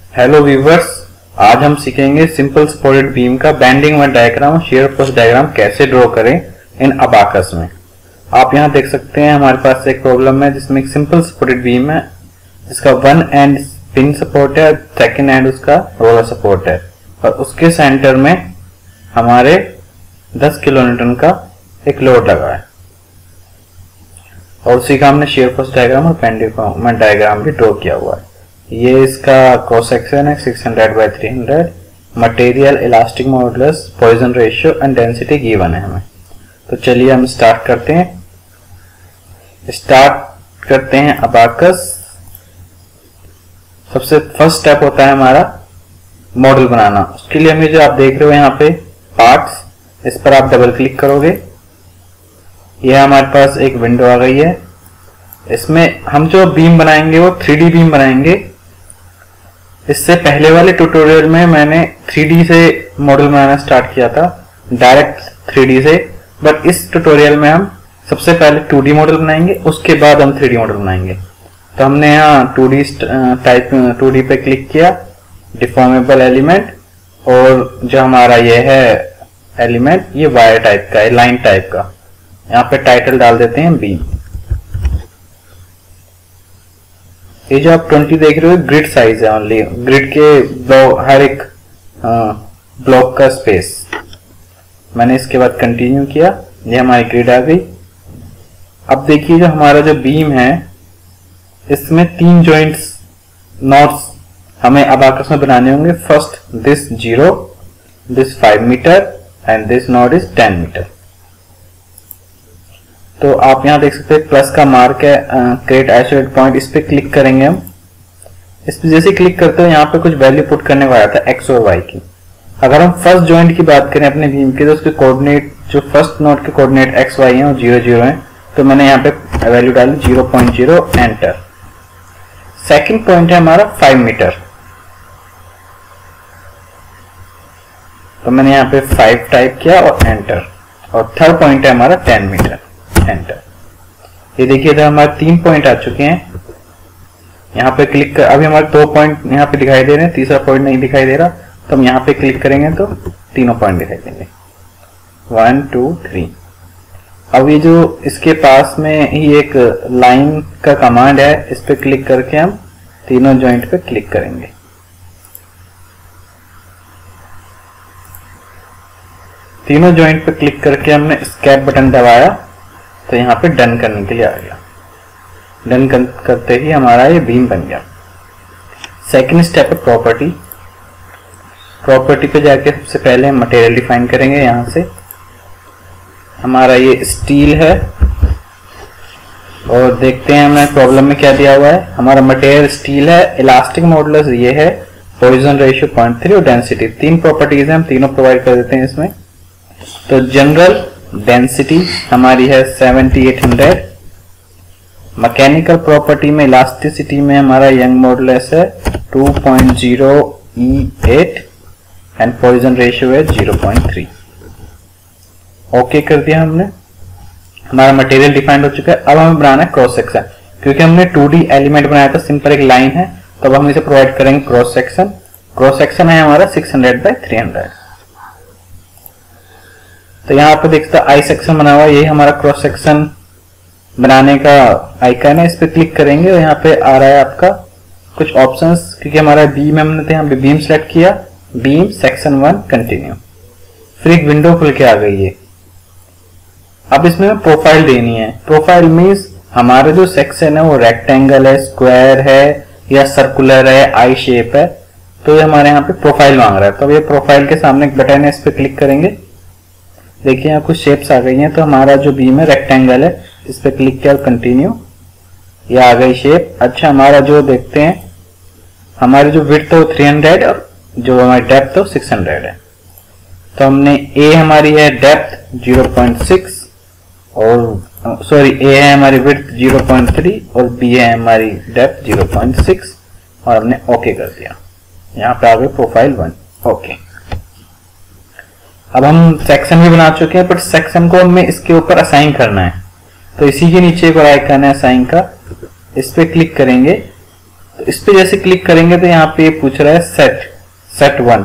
Hello viewers, आज हम सीखेंगे सिंपल सपोर्टेड बीम का बेंडिंग वन डायग्राम और शियर फोर्स डायग्राम कैसे ड्रॉ करें इन अबाकस में। आप यहां देख सकते हैं हमारे पास एक प्रॉब्लम है जिसमें एक सिंपल सपोर्टेड बीम है जिसका वन एंड पिन सपोर्ट है, सेकेंड एंड उसका रोलर सपोर्ट है और उसके सेंटर में हमारे 10 किलोन्यूटन का एक लोड लगा है और उसी का हमने शियर फोर्स डायग्राम और बेंडिंग डायग्राम भी ड्रॉ किया हुआ है। ये इसका क्रॉस सेक्शन है 600/300। Material, elastic modulus, Poisson ratio and density given है हमें। तो चलिए हम स्टार्ट करते हैं अबाकस। सबसे फर्स्ट स्टेप होता है हमारा मॉडल बनाना। उसके लिए हमें जो आप देख रहे हो यहाँ पे पार्ट्स, इस पर आप डबल क्लिक करोगे, यह हमारे पास एक विंडो आ गई है। इसमें हम जो बीम बनाएंगे वो 3D बीम बनाएंगे। इससे पहले वाले ट्यूटोरियल में मैंने 3D से मॉडल बनाना स्टार्ट किया था, डायरेक्ट 3D से, बट इस ट्यूटोरियल में हम सबसे पहले 2D मॉडल बनाएंगे, उसके बाद हम 3D मॉडल बनाएंगे। तो हमने यहाँ 2D पे क्लिक किया, डिफॉर्मेबल एलिमेंट, और जो हमारा ये है एलिमेंट ये वायर टाइप का है, लाइन टाइप का। यहाँ पे टाइटल डाल देते हैं बीम। ये जो आप 20 देख रहे हो ग्रिड साइज है, ओनली ग्रिड के हर एक ब्लॉक का स्पेस। मैंने इसके बाद कंटिन्यू किया, ये हमारी ग्रिड आ गई। अब देखिए जो हमारा जो बीम है इसमें 3 जॉइंट्स नॉट्स हमें अबाकस में बनाने होंगे। First this 0, this 5 metre and this node is 10 metre. तो आप यहां देख सकते हैं प्लस का मार्क है, क्रिएट आइसोलेट पॉइंट, इस पे क्लिक करेंगे हम। इस पे जैसे क्लिक करते हो यहाँ पे कुछ वैल्यू पुट करने को आया था एक्स और वाई की। अगर हम फर्स्ट जॉइंट की बात करें अपने बीम के, तो उसके कोऑर्डिनेट जो फर्स्ट नोड के कोऑर्डिनेट एक्स वाई हैं वो 0 0 हैं, तो मैंने यहाँ पे वैल्यू डाली 0.0, एंटर। सेकेंड पॉइंट है हमारा 5 मीटर, तो मैंने यहाँ पे 5 टाइप किया और एंटर। और थर्ड पॉइंट है हमारा 10 मीटर, एंटर। ये देखिए तो हमारे 3 पॉइंट आ चुके हैं। यहाँ पे क्लिक कर, अभी हमारे 2 पॉइंट यहाँ पे दिखाई दे रहे हैं, तीसरा पॉइंट नहीं दिखाई दे रहा, तो हम यहाँ पे क्लिक करेंगे तो तीनों पॉइंट दिखाई देंगे, 1 2 3। अब ये जो इसके पास में ही एक लाइन का कमांड है, इस पे क्लिक करके हम तीनों जॉइंट पे क्लिक करेंगे। तीनों जॉइंट पे क्लिक करके हमने एस्केप बटन दबाया तो यहाँ पे डन करने के लिए आ गया। डन करते ही हमारा ये बीम बन गया। सेकंड स्टेप है प्रॉपर्टी। प्रॉपर्टी पे जाके सबसे पहले हम मटेरियल डिफाइन करेंगे। यहाँ से हमारा ये स्टील है और देखते हैं हमें प्रॉब्लम में क्या दिया हुआ है। हमारा मटेरियल स्टील है, इलास्टिक मॉडुलस ये है, पॉइजन रेशियो 0.3 और डेंसिटी। 3 प्रॉपर्टीज है, हम तीनों प्रोवाइड कर देते हैं इसमें। तो जनरल डेंसिटी हमारी है 7800। मैकेनिकल प्रॉपर्टी में इलास्टिसिटी में हमारा यंग मॉडुलस है 2.0E8 एंड पॉइजन रेशियो है 0.3। ओके कर दिया हमने। हमारा मटेरियल डिफाइंड हो चुका है। अब हमें बनाना है क्रॉस सेक्शन, क्योंकि हमने 2D एलिमेंट बनाया था, सिंपल एक लाइन है, तो अब हम इसे प्रोवाइड करेंगे क्रॉस सेक्शन। क्रॉस सेक्शन है हमारा 600/300। तो यहाँ पे देखते हैं आई सेक्शन बना हुआ है, यही हमारा क्रॉस सेक्शन बनाने का आइकन है। इस पे क्लिक करेंगे और यहाँ पे आ रहा है आपका कुछ ऑप्शंस, क्योंकि हमारा बीम है, हमने तो यहाँ पे बीम सेलेक्ट किया, बीम सेक्शन 1 कंटिन्यू। फिर एक विंडो खुल के आ गई है। अब इसमें प्रोफाइल देनी है। प्रोफाइल मीन्स हमारा जो सेक्शन है वो रेक्टेंगल है, स्क्वायर है या सर्कुलर है, आई शेप है, तो ये हमारे यहाँ पे प्रोफाइल मांग रहा है। तो ये प्रोफाइल के सामने एक बटन है, इस पे क्लिक करेंगे। देखिए यहाँ कुछ शेप्स आ गई हैं। तो हमारा जो बीम है रेक्टेंगल है, इस पे क्लिक किया और कंटिन्यू, ये आ गई शेप। अच्छा, हमारा जो देखते हैं हमारी जो विड्थ है वो 300 और जो हमारी डेप्थ है वो 600 है। तो हमने ए हमारी है डेप्थ 0.6 और सॉरी ए है हमारी विड्थ 0.3 और बी है हमारी डेप्थ 0.6 और हमने ओके कर दिया। यहाँ पे आ गई प्रोफाइल 1। ओके, अब हम सेक्शन भी बना चुके हैं, बट सेक्शन को हमें इसके ऊपर असाइन करना है। तो इसी के नीचे एक और आइकन है असाइन का, इस पे क्लिक करेंगे तो इस पे जैसे क्लिक करेंगे तो यहाँ पे पूछ रहा है सेट 1।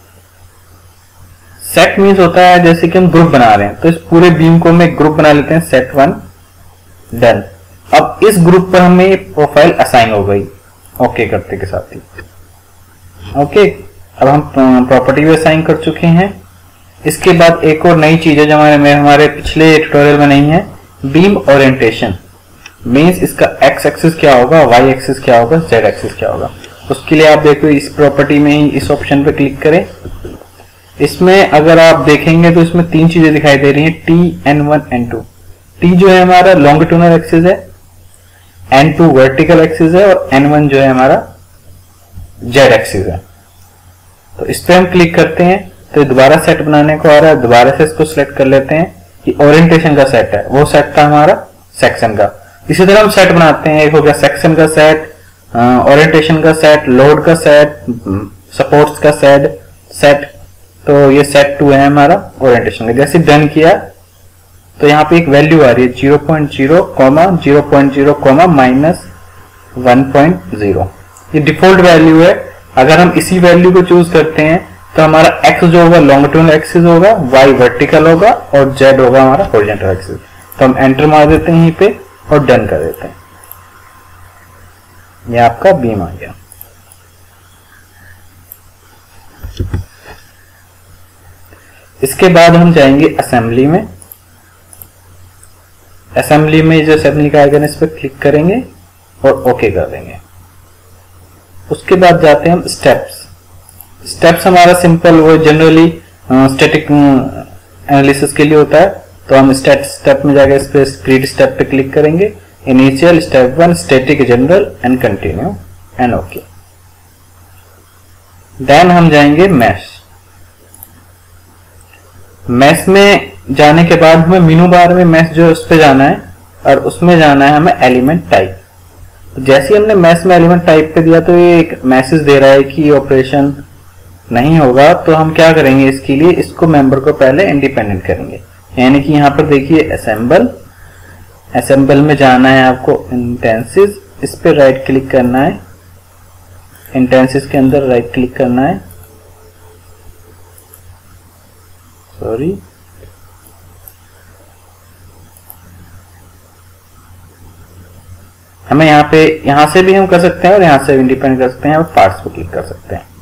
सेट मीन्स होता है जैसे कि हम ग्रुप बना रहे हैं, तो इस पूरे बीम को हम एक ग्रुप बना लेते हैं, सेट 1 डन। अब इस ग्रुप पर हमें प्रोफाइल असाइन हो गई ओके करते के साथ ही। ओके, अब हम प्रॉपर्टी भी असाइन कर चुके हैं। इसके बाद एक और नई चीज है जो हमारे पिछले ट्यूटोरियल में नहीं है, बीम ओरिएंटेशन। मीन्स इसका एक्स एक्सिस क्या होगा, वाई एक्सिस क्या होगा, जेड एक्सिस क्या होगा। उसके लिए आप देखो इस प्रॉपर्टी में ही इस ऑप्शन पे क्लिक करें। इसमें अगर आप देखेंगे तो इसमें 3 चीजें दिखाई दे रही हैं, टी, N1, N2। टी जो है हमारा लॉन्गिट्यूडनल एक्सिस है, N2 वर्टिकल एक्सिस है और N1 जो है हमारा जेड एक्सिस है। तो इस पे हम क्लिक करते हैं तो दोबारा सेट बनाने को आ रहा है, दोबारा से इसको सिलेक्ट कर लेते हैं। ये ओरिएंटेशन का सेट है, वो सेट था हमारा सेक्शन का। इसी तरह हम सेट बनाते हैं, एक हो गया सेक्शन का सेट, ओरिएंटेशन का सेट, लोड का सेट, सपोर्ट्स का सेट। तो ये सेट 2 है हमारा ओरिएंटेशन का। जैसे डन किया तो यहाँ पे एक वैल्यू आ रही है 0.0, 0.0, -1.0। ये डिफॉल्ट वैल्यू है। अगर हम इसी वैल्यू को चूज करते हैं तो हमारा x जो होगा लॉन्गिट्यूडनल एक्सिस होगा, y वर्टिकल होगा और z होगा हमारा हॉरिजॉन्टल एक्सिस। तो हम एंटर मार देते हैं यहीं पे और डन कर देते हैं। ये आपका बीम आ गया। इसके बाद हम जाएंगे असेंबली में। असेंबली में जो असेंबली का आइकन है इस पर क्लिक करेंगे और ओके कर देंगे। उसके बाद जाते हैं हम स्टेप्स हमारा सिंपल, वो जनरली स्टैटिक एनालिसिस के लिए होता है। तो हम स्टेप में जाकर इस पे क्रिएट स्टेप पे क्लिक करेंगे। Initial, step 1, static, general and continue and okay. Then हम जाएंगे मैश में जाने के बाद हमें मेनू बार में मैश जो उस पे जाना है और उसमें जाना है हमें एलिमेंट टाइप। तो जैसे ही हमने मैश में एलिमेंट टाइप पे दिया तो ये एक मैसेज दे रहा है कि ऑपरेशन नहीं होगा। तो हम क्या करेंगे, इसके लिए इसको मेंबर को पहले इंडिपेंडेंट करेंगे। यानी कि यहाँ पर देखिए असेंबल में जाना है आपको इंटेंसिस, इस पे राइट क्लिक करना है, इंटेंसिस के अंदर राइट क्लिक करना है, सॉरी हमें यहाँ से भी हम कर सकते हैं और यहाँ से इंडिपेंडेंट कर सकते हैं और पार्ट्स पे क्लिक कर सकते हैं।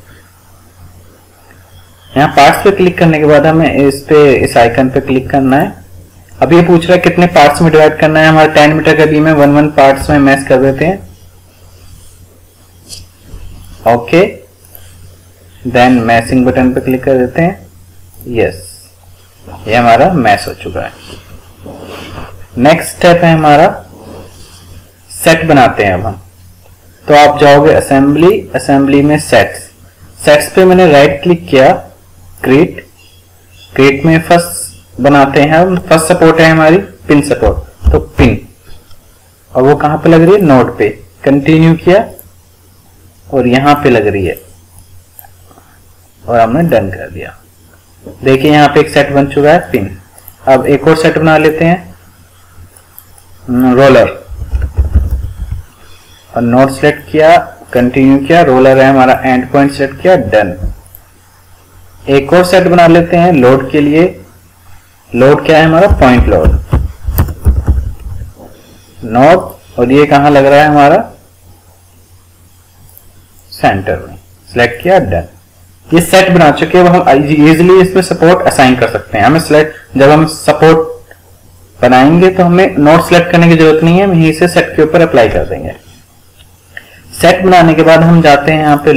यहाँ पार्ट्स पे क्लिक करने के बाद हमें इस आइकन पे क्लिक करना है। अब ये पूछ रहा है कितने पार्ट्स में डिवाइड करना है। हमारा 10 मीटर का बीम है, 1 पार्ट्स में मैश कर देते हैं। ओके, देन मैशिंग बटन पे क्लिक कर देते हैं। यस, ये हमारा मैश हो चुका है। नेक्स्ट स्टेप है हमारा सेट बनाते हैं अब हम। तो आप जाओगे असेंबली में सेट्स पे मैंने राइट क्लिक किया, क्रिएट में फर्स्ट बनाते हैं हम। फर्स्ट सपोर्ट है हमारी पिन सपोर्ट, तो पिन, और वो कहां पे लग रही है, नोड पे। कंटिन्यू किया और यहां पे लग रही है और हमने डन कर दिया। देखिए यहाँ पे एक सेट बन चुका है पिन। अब एक और सेट बना लेते हैं, रोलर, और नोड सेलेक्ट किया, कंटिन्यू किया, रोलर है हमारा, एंड पॉइंट सेट किया, डन। एक और सेट बना लेते हैं लोड के लिए। लोड क्या है हमारा, पॉइंट लोड, नोड, और ये कहां लग रहा है हमारा, सेंटर में, सिलेक्ट किया, डन। ये सेट बना चुके हैं। हम इजीली इसमें सपोर्ट असाइन कर सकते हैं। हमें सिलेक्ट, जब हम सपोर्ट बनाएंगे तो हमें नोड सेलेक्ट करने की जरूरत नहीं है, हम यहीं से सेट के ऊपर अप्लाई कर देंगे। सेट बनाने के बाद हम जाते हैं यहाँ पे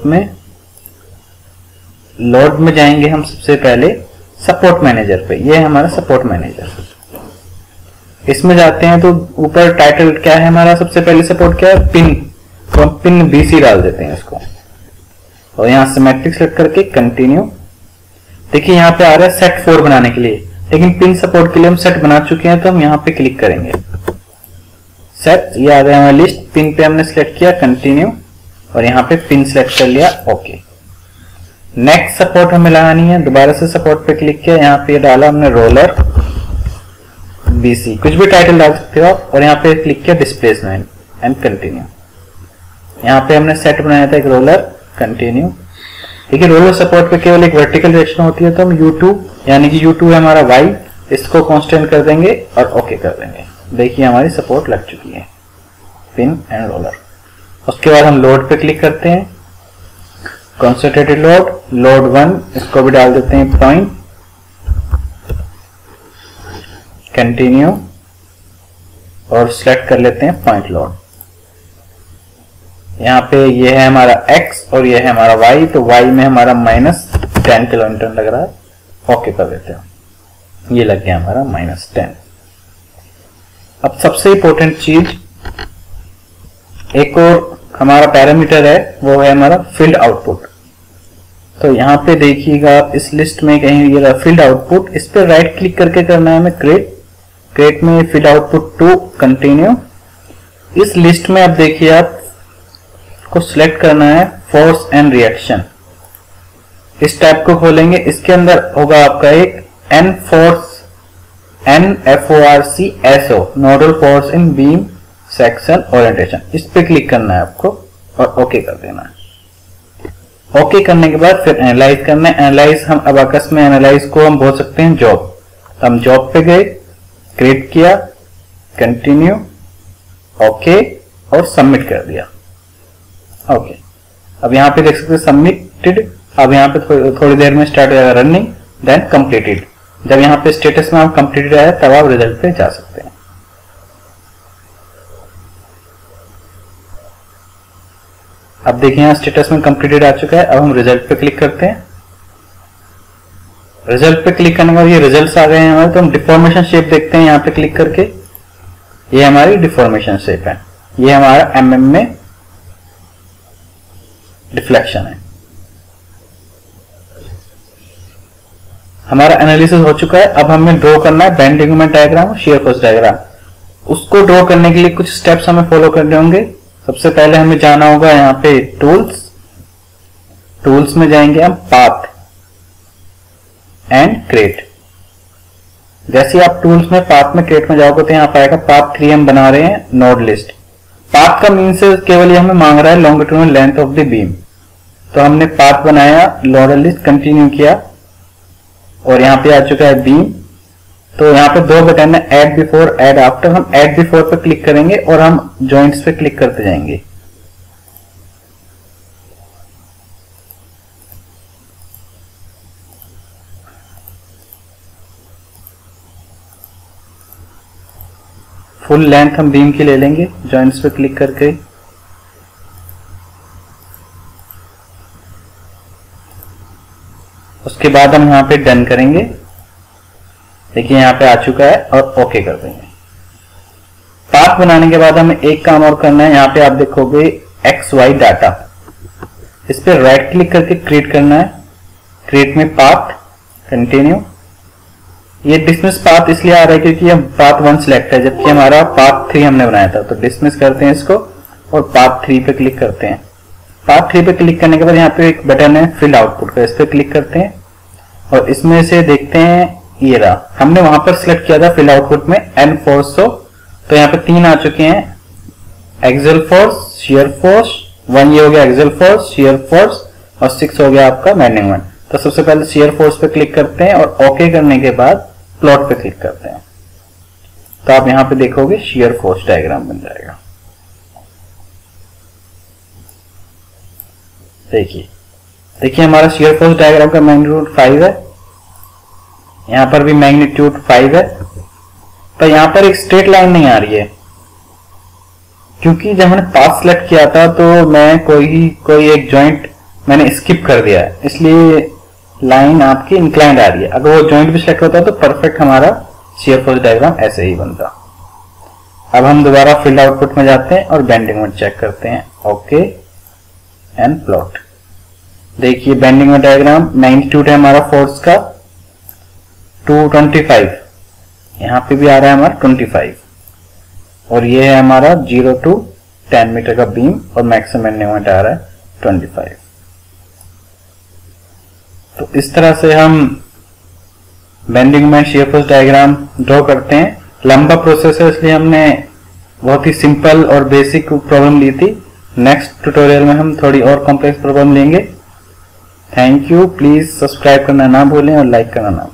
लोड में जाएंगे हम सबसे पहले सपोर्ट मैनेजर पे। ये है हमारा सपोर्ट मैनेजर। इसमें जाते हैं तो ऊपर टाइटल क्या है हमारा, सबसे पहले सपोर्ट क्या है, पिन, तो हम पिन BC डाल देते हैं इसको, और यहाँ सिमेट्रिक सेलेक्ट करके कंटिन्यू। देखिए यहाँ पे आ रहा है सेट 4 बनाने के लिए, लेकिन पिन सपोर्ट के लिए हम सेट बना चुके हैं तो हम यहाँ पे क्लिक करेंगे। सेट, ये आ गया हमारी लिस्ट। पिन पे हमने सिलेक्ट किया, कंटिन्यू, और यहाँ पे पिन सिलेक्ट कर लिया, ओके। नेक्स्ट सपोर्ट हमें लगानी है, दोबारा से सपोर्ट पे क्लिक किया, यहाँ पे डाला हमने रोलर BC, कुछ भी टाइटल डाल सकते हो आप, और यहाँ पे क्लिक किया डिस्प्लेसमेंट एंड कंटिन्यू। यहाँ पे हमने सेट बनाया था एक रोलर, कंटिन्यू। देखिए रोलर सपोर्ट पे केवल एक वर्टिकल डायरेक्शन होती है, तो हम U2 यानी कि U2 है हमारा Y, इसको कांस्टेंट कर देंगे और ओके कर देंगे। देखिए हमारी सपोर्ट लग चुकी है, पिन एंड रोलर। उसके बाद हम लोड पे क्लिक करते हैं, कॉन्सेंट्रेटेड लोड, लोड 1, इसको भी डाल देते हैं पॉइंट, कंटिन्यू और सिलेक्ट कर लेते हैं पॉइंट लोड। यहाँ पे ये है हमारा X और ये है हमारा Y, तो Y में हमारा -10 किलोमीटर लग रहा है, ओके कर देते हैं। ये लग गया हमारा -10। अब सबसे इंपॉर्टेंट चीज, एक और हमारा पैरामीटर है, वो है हमारा फील्ड आउटपुट। तो यहाँ पे देखिएगा आप इस लिस्ट में कहीं ये रहा फील्ड आउटपुट, इस पे राइट क्लिक करके करना है हमें क्रिएट में फील्ड आउटपुट 2, कंटिन्यू। इस लिस्ट में आप देखिए आप को सिलेक्ट करना है फोर्स एंड रिएक्शन, इस टाइप को खोलेंगे। इसके अंदर होगा आपका एक NFORCSO, nodal force in beam section orientation, इस पे क्लिक करना है आपको और ओके कर देना है। ओके करने के बाद फिर एनालाइज करना है। एनालाइज हम अबाकस में एनालाइज को हम बोल सकते हैं जॉब। तो हम जॉब पे गए, क्रिएट किया, कंटिन्यू, ओके और सबमिट कर दिया। ओके अब यहाँ पे देख सकते हैं सबमिटेड। अब यहाँ पे थोड़ी देर में स्टार्ट हो जाएगा रनिंग, देन कंप्लीटेड। जब यहाँ पे स्टेटस में आप कंप्लीटेड आए तब आप रिजल्ट पे जा सकते हैं। अब देखिए यहाँ स्टेटस में कंप्लीटेड आ चुका है। अब हम रिजल्ट पे क्लिक करते हैं। रिजल्ट पे क्लिक करने के बाद ये रिजल्ट्स आ गए हैं हमारे। तो हम डिफॉर्मेशन शेप देखते हैं यहाँ पे क्लिक करके, ये हमारी डिफॉर्मेशन शेप है, ये हमारा mm में डिफ्लेक्शन है। हमारा एनालिसिस हो चुका है। अब हमें ड्रॉ करना है bending moment diagram, shear force diagram. उसको ड्रॉ करने के लिए कुछ स्टेप्स हमें फॉलो करने होंगे। सबसे पहले हमें जाना होगा यहाँ पे टूल्स में जाएंगे हम, पाथ एंड क्रिएट। जैसे आप टूल्स में पाथ में क्रिएट में जाओगे तो यहाँ पाएगा पाथ 3 हम बना रहे हैं नोड लिस्ट। पाथ का मीन से केवल ये हमें मांग रहा है longitudinal length of the beam. तो हमने पाथ बनाया, नोडल लिस्ट कंटिन्यू किया और यहाँ पे आ चुका है बीम। तो यहाँ पे 2 बटन है, ऐड बिफोर, ऐड आफ्टर। हम ऐड बिफोर पे क्लिक करेंगे और हम जॉइंट्स पे क्लिक करते जाएंगे। फुल लेंथ हम बीम की ले लेंगे, जॉइंट्स पे क्लिक करके। उसके बाद हम यहाँ पे डन करेंगे। देखिए यहाँ पे आ चुका है और ओके कर देंगे। पाथ बनाने के बाद हमें एक काम और करना है। यहाँ पे आप देखोगे XY डाटा, इस पे राइट क्लिक करके क्रिएट करना है। क्रिएट में पाथ, कंटिन्यू। ये डिसमिस पाथ इसलिए आ रहा है क्योंकि हम पाथ 1 सिलेक्ट है, जबकि हमारा पाथ 3 हमने बनाया था। तो डिसमिस करते हैं इसको और पाथ 3 पे क्लिक करते हैं। पाथ 3 पे क्लिक करने के बाद यहाँ पे एक बटन है फील्ड आउटपुट का, इस पे क्लिक करते हैं और इसमें से देखते हैं ये रहा। हमने वहां पर सिलेक्ट किया था फील्ड आउटपुट में N400। तो यहाँ पे 3 आ चुके हैं, एक्सियल फोर्स, शियर फोर्स, 1 ये हो गया एक्सियल फोर्स, शियर फोर्स और 6 हो गया आपका बेंडिंग मोमेंट। तो सबसे पहले शियर फोर्स पे क्लिक करते हैं और ओके करने के बाद प्लॉट पे क्लिक करते हैं। तो आप यहाँ पे देखोगे शियर फोर्स डायग्राम बन जाएगा। देखिए हमारा शियर फोर्स डायग्राम का मैग्नीट्यूड 5 है, यहां पर भी मैग्नीट्यूड 5 है। तो यहां पर एक स्ट्रेट लाइन नहीं आ रही है क्योंकि जब मैंने पाथ सिलेक्ट किया था तो मैं कोई एक जॉइंट मैंने स्किप कर दिया है, इसलिए लाइन आपकी इंक्लाइंड आ रही है। अगर वो जॉइंट भी सिलेक्ट होता तो परफेक्ट हमारा शियर फोर्स डायग्राम ऐसे ही बनता। अब हम दोबारा फील्ड आउटपुट में जाते हैं और बेंडिंग मोमेंट चेक करते हैं, ओके एंड प्लॉट। देखिए बेंडिंग मोमेंट डायग्राम, मैग्नीट्यूड है हमारा फोर्स का 225, यहां पे भी आ रहा है हमारा 25 और ये है हमारा 0 to 10 मीटर का बीम और मैक्सिमम बेंडिंग मोमेंट आ रहा है 25। तो इस तरह से हम bending moment shear force diagram draw करते हैं। लंबा प्रोसेस है इसलिए हमने बहुत ही सिंपल और बेसिक प्रॉब्लम ली थी। नेक्स्ट ट्यूटोरियल में हम थोड़ी और कॉम्प्लेक्स प्रॉब्लम लेंगे। Thank you. प्लीज सब्सक्राइब करना ना भूलें और लाइक करना ना भूलें।